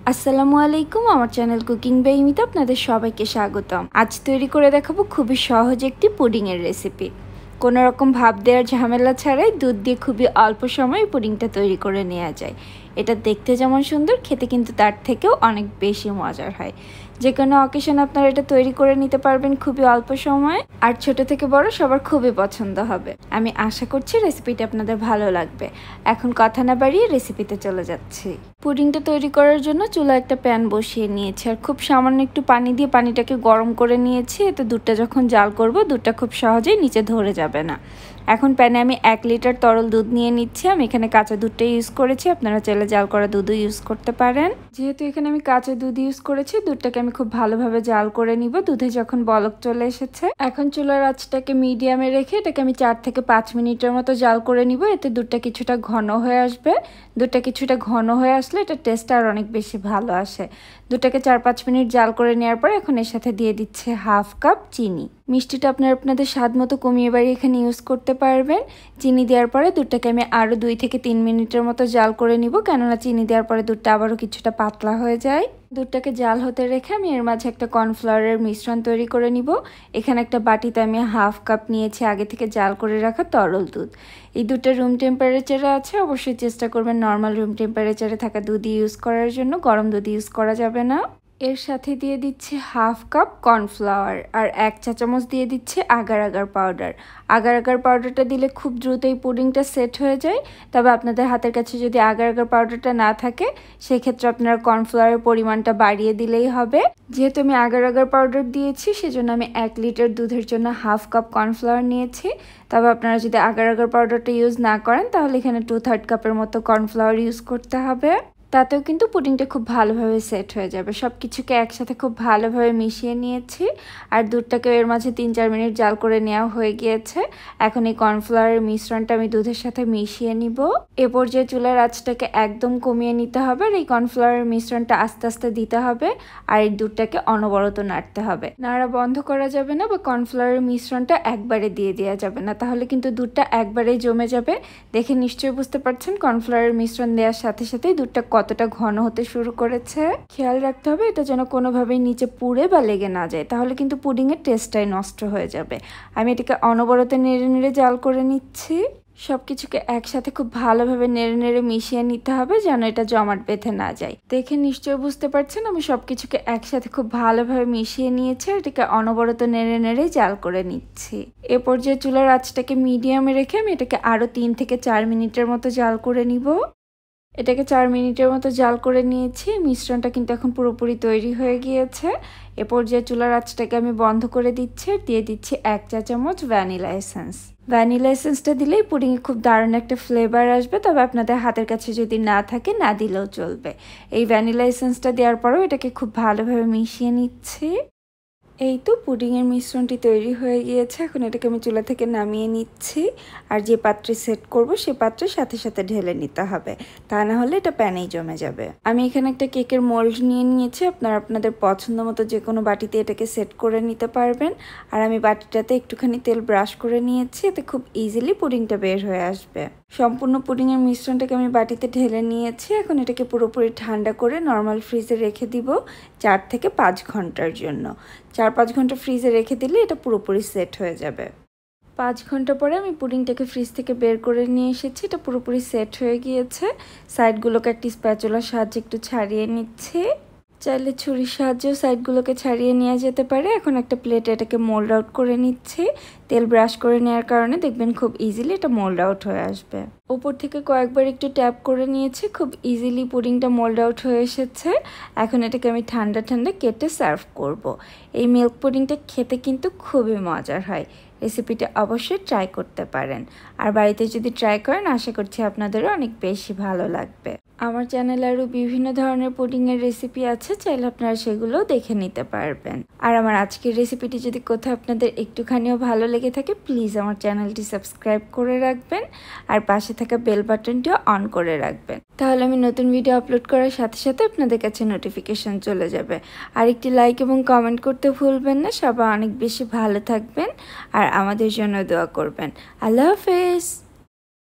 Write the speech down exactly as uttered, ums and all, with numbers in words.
আসসালামু আলাইকুম, আমার চ্যানেল কুকিং বাই ইমিতা আপনাদের সবাইকে স্বাগতম। আজ তৈরি করে দেখাবো খুবই সহজ একটি পুডিংয়ের রেসিপি। কোনো রকম ভাপ দেওয়ার ঝামেলা ছাড়াই দুধ দিয়ে খুবই অল্প সময়ে পুডিংটা তৈরি করে নেওয়া যায়। এটা দেখতে যেমন সুন্দর, খেতে কিন্তু তার থেকেও অনেক বেশি মজার হয়। যে কোনো অকেশনে আপনারা এটা তৈরি করে নিতে পারবেন খুবই অল্প সময়ে, আর ছোট থেকে বড় সবার খুবই পছন্দ হবে। আমি আশা করছি রেসিপিটা আপনাদের ভালো লাগবে। এখন কথা না বাড়িয়ে রেসিপিতে চলে যাচ্ছি। পুডিংটা তৈরি করার জন্য চুলায় একটা প্যান বসিয়ে নিয়েছি, আর খুব সামান্য একটু পানি দিয়ে পানিটাকে গরম করে নিয়েছি। এতে দুধটা যখন জাল করব দুধটা খুব সহজেই নিচে ধরে যাবে না। এখন প্যানে আমি এক লিটার তরল দুধ নিয়ে নিচ্ছি। আমি এখানে কাঁচা দুধটা ইউজ করেছি, আপনারা চাইলে জাল করা দুধও ইউজ করতে পারেন। যেহেতু এখানে আমি কাঁচা দুধ ইউজ করেছি, দুধটাকে আমি খুব ভালোভাবে জাল করে নিব। দুধে যখন বলক চলে এসেছে, এখন চুলার আঁচটাকে মিডিয়ামে রেখে এটাকে আমি চার থেকে পাঁচ মিনিটের মতো জাল করে নিব। এতে দুধটা কিছুটা ঘন হয়ে আসবে। দুধটা কিছুটা ঘন হয়ে আসলে এটা টেস্ট আর অনেক বেশি ভালো আসে। দুধটাকে চার পাঁচ মিনিট জাল করে নেওয়ার পর এখন এর সাথে দিয়ে দিচ্ছে হাফ কাপ চিনি। মিষ্টিটা আপনারা আপনাদের স্বাদ মতো কমিয়ে বাড়িয়ে এখানে ইউজ করতে পারবেন। চিনি দেওয়ার পরে দুধটাকে আমি আরও দুই থেকে তিন মিনিটের মতো জাল করে নিব, কেননা চিনি দেওয়ার পরে দুধটা আবারও কিছুটা পাতলা হয়ে যায়। দুধটাকে জাল হতে রেখে আমি এর মাঝে একটা কর্নফ্লাওয়ারের মিশ্রণ তৈরি করে নিব। এখানে একটা বাটিতে আমি হাফ কাপ নিয়েছি আগে থেকে জাল করে রাখা তরল দুধ। এই দুধটা রুম টেম্পারেচারে আছে, অবশ্যই চেষ্টা করবেন নর্মাল রুম টেম্পারেচারে থাকা দুধ ইউজ করার জন্য, গরম দুধ ইউজ করা যাবে না। এর সাথে দিয়ে দিচ্ছি হাফ কাপ কর্নফ্লাওয়ার, আর এক চা চামচ দিয়ে দিচ্ছি agar agar powder. Agar agar পাউডারটা দিলে খুব দ্রুত এই পুডিংটা সেট হয়ে যায়। তবে আপনাদের হাতের কাছে যদি আগার আগার পাউডারটা না থাকে, সেক্ষেত্রে আপনারা কর্নফ্লাওয়ারের পরিমাণটা বাড়িয়ে দিলেই হবে। যেহেতু আমি আগার আগার পাউডার দিয়েছি, সেজন্য আমি এক লিটার দুধের জন্য হাফ কাপ কর্নফ্লাওয়ার নিয়েছি। তবে আপনারা যদি আগার আগার পাউডারটা ইউজ না করেন, তাহলে এখানে টু থার্ড কাপের মতো কর্নফ্লাওয়ার ইউজ করতে হবে। তাতেও কিন্তু পুডিংটা খুব ভালোভাবে সেট হয়ে যাবে। সব কিছুকে একসাথে খুব ভালোভাবে মিশিয়ে নিয়েছি, আর দুধটাকে এর মাঝে তিন চার মিনিট জাল করে নেওয়া হয়ে গিয়েছে। এখন এই কর্নফ্লাওয়ারের মিশ্রণটা আমি দুধের সাথে মিশিয়ে নিব। এ পর্যায়ে চুলার আঁচটাকে একদম কমিয়ে নিতে হবে, আর এই কর্নফ্লাওয়ারের মিশ্রণটা আস্তে আস্তে দিতে হবে, আর এই দুধটাকে অনবরত নাড়তে হবে। নাড়া বন্ধ করা যাবে না, বা কর্নফ্লাওয়ারের মিশ্রণটা একবারে দিয়ে দেওয়া যাবে না, তাহলে কিন্তু দুধটা একবারেই জমে যাবে। দেখে নিশ্চয়ই বুঝতে পারছেন কর্নফ্লাওয়ারের মিশ্রণ দেওয়ার সাথে সাথেই দুধটা কতটা ঘন হতে শুরু করেছে। খেয়াল রাখতে হবে এটা যেন কোনোভাবেই নিচে পুড়ে বা লেগে না যায়, তাহলে কিন্তু পুডিংয়ের টেস্টটাই নষ্ট হয়ে যাবে। আমি এটাকে অনবরত নেড়ে নেড়ে জাল করে নিচ্ছি। সব কিছুকে একসাথে খুব ভালোভাবে নেড়ে নেড়ে মিশিয়ে নিতে হবে, যেন এটা জমাট বেঁধে না যায়। দেখে নিশ্চয়ই বুঝতে পারছেন আমি সব কিছুকে একসাথে খুব ভালোভাবে মিশিয়ে নিয়েছি, এটাকে অনবরত নেড়ে নেড়ে জাল করে নিচ্ছি। এ পর্যায়ে চুলার আঁচটাকে মিডিয়ামে রেখে আমি এটাকে আরও তিন থেকে চার মিনিটের মতো জাল করে নিব। এটাকে চার মিনিটের মতো জাল করে নিয়েছি। মিশ্রণটা কিন্তু এখন পুরোপুরি তৈরি হয়ে গিয়েছে। এ পর্যায়ে চুলার আঁচটাকে আমি বন্ধ করে দিচ্ছি, দিয়ে দিচ্ছি এক চা চামচ ভ্যানিলা এসেন্স। ভ্যানিলা এসেন্সটা দিলেই পুডিংয়ে খুব দারুণ একটা ফ্লেভার আসবে, তবে আপনাদের হাতের কাছে যদি না থাকে না দিলেও চলবে। এই ভ্যানিলা এসেন্সটা দেওয়ার পরেও এটাকে খুব ভালোভাবে মিশিয়ে নিচ্ছি। এই তো পুডিংয়ের মিশ্রণটি তৈরি হয়ে গিয়েছে। এখন এটাকে আমি চুলা থেকে নামিয়ে নিচ্ছি, আর যে পাত্রে সেট করব সে পাত্রের সাথে সাথে ঢেলে নিতে হবে, তা না হলে এটা প্যানেই জমে যাবে। আমি এখানে একটা কেকের মোল্ড নিয়ে নিয়েছি, আপনারা আপনাদের পছন্দ মতো যে কোনো বাটিতে এটাকে সেট করে নিতে পারবেন। আর আমি বাটিটাতে একটুখানি তেল ব্রাশ করে নিয়েছি, এতে খুব ইজিলি পুডিংটা বের হয়ে আসবে। সম্পূর্ণ পুডিংয়ের মিশ্রণটাকে আমি বাটিতে ঢেলে নিয়েছি। এখন এটাকে পুরোপুরি ঠান্ডা করে নর্মাল ফ্রিজে রেখে দিব চার থেকে পাঁচ ঘন্টার জন্য। চার পাঁচ ঘন্টা ফ্রিজে রেখে দিলে এটা পুরোপুরি সেট হয়ে যাবে। পাঁচ ঘন্টা পরে আমি পুডিংটাকে ফ্রিজ থেকে বের করে নিয়ে এসেছি। এটা পুরোপুরি সেট হয়ে গিয়েছে। সাইডগুলোকে একটি স্প্যাচুলার সাহায্যে একটু ছাড়িয়ে নিচ্ছি। চাইলে ছুরির সাহায্যেও সাইডগুলোকে ছাড়িয়ে নেওয়া যেতে পারে। এখন একটা প্লেটে এটাকে মোল্ড আউট করে নিচ্ছি। তেল ব্রাশ করে নেওয়ার কারণে দেখবেন খুব ইজিলি এটা মোল্ড আউট হয়ে আসবে। ওপর থেকে কয়েকবার একটু ট্যাপ করে নিয়েছি, খুব ইজিলি পুডিংটা মোল্ড আউট হয়ে এসেছে। এখন এটাকে আমি ঠান্ডা ঠান্ডা কেটে সার্ভ করব। এই মিল্ক পুডিংটা খেতে কিন্তু খুবই মজার হয়। রেসিপিটা অবশ্যই ট্রাই করতে পারেন, আর বাড়িতে যদি ট্রাই করেন আশা করছি আপনাদেরও অনেক বেশি ভালো লাগবে। আমার চ্যানেলে আরও বিভিন্ন ধরনের পুডিংয়ের রেসিপি আছে, চাইলে আপনারা সেগুলোও দেখে নিতে পারবেন। আর আমার আজকের রেসিপিটি যদি কোথাও আপনাদের একটুখানিও ভালো লেগে থাকে, প্লিজ আমার চ্যানেলটি সাবস্ক্রাইব করে রাখবেন, আর পাশে থাকা বেল বাটনটিও অন করে রাখবেন। তাহলে আমি নতুন ভিডিও আপলোড করার সাথে সাথে আপনাদের কাছে নোটিফিকেশন চলে যাবে। আর একটি লাইক এবং কমেন্ট করতে ভুলবেন না। সবাই অনেক বেশি ভালো থাকবেন, আর আমাদের জন্য দোয়া করবেন। আল্লাহ হাফেজ।